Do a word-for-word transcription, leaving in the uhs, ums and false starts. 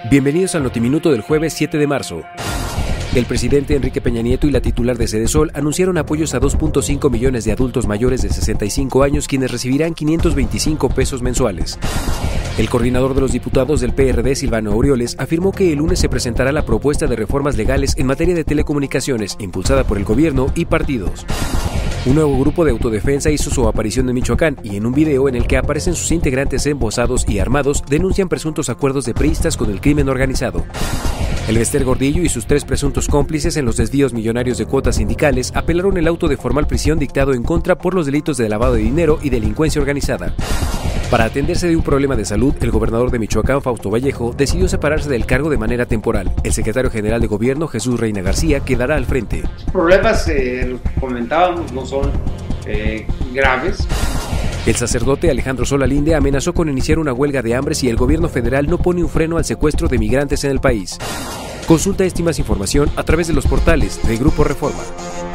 Bienvenidos al Notiminuto del jueves siete de marzo. El presidente Enrique Peña Nieto y la titular de Sedesol anunciaron apoyos a dos punto cinco millones de adultos mayores de sesenta y cinco años, quienes recibirán quinientos veinticinco pesos mensuales. El coordinador de los diputados del P R D, Silvano Aureoles, afirmó que el lunes se presentará la propuesta de reformas legales en materia de telecomunicaciones, impulsada por el gobierno y partidos. Un nuevo grupo de autodefensa hizo su aparición en Michoacán y en un video en el que aparecen sus integrantes embosados y armados denuncian presuntos acuerdos de priistas con el crimen organizado. El Bester Gordillo y sus tres presuntos cómplices en los desvíos millonarios de cuotas sindicales apelaron el auto de formal prisión dictado en contra por los delitos de lavado de dinero y delincuencia organizada. Para atenderse de un problema de salud, el gobernador de Michoacán, Fausto Vallejo, decidió separarse del cargo de manera temporal. El secretario general de Gobierno, Jesús Reina García, quedará al frente. Los problemas, eh, los que comentábamos, no son eh, graves. El sacerdote Alejandro Solalinde amenazó con iniciar una huelga de hambre si el gobierno federal no pone un freno al secuestro de migrantes en el país. Consulta esta y más información a través de los portales de Grupo Reforma.